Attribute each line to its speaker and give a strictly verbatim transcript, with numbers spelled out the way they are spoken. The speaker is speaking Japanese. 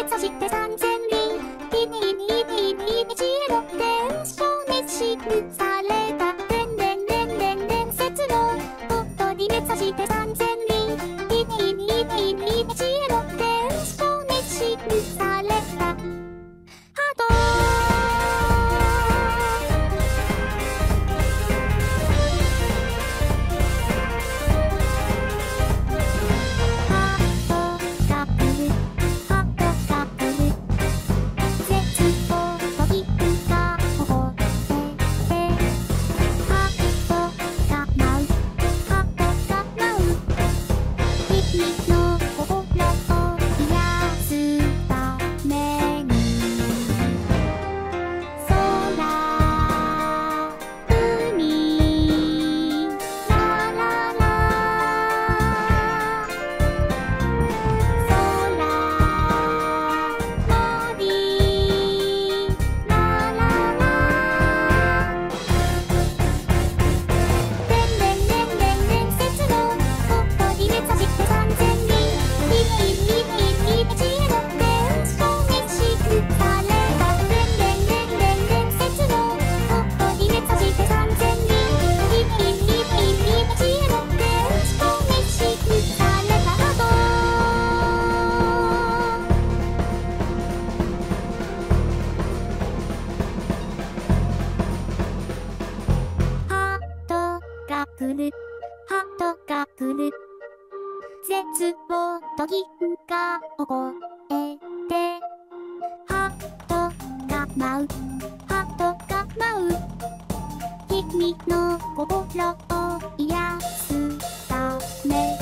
Speaker 1: 滅して三千里日に日に日にちへの伝承熱しぬされた伝伝伝伝伝説の夫に滅して三千里日に日に日にちへの伝承熱しぬされた来るハトが来る絶望と銀河を越えてハトが舞うハトが舞う君の心を癒すため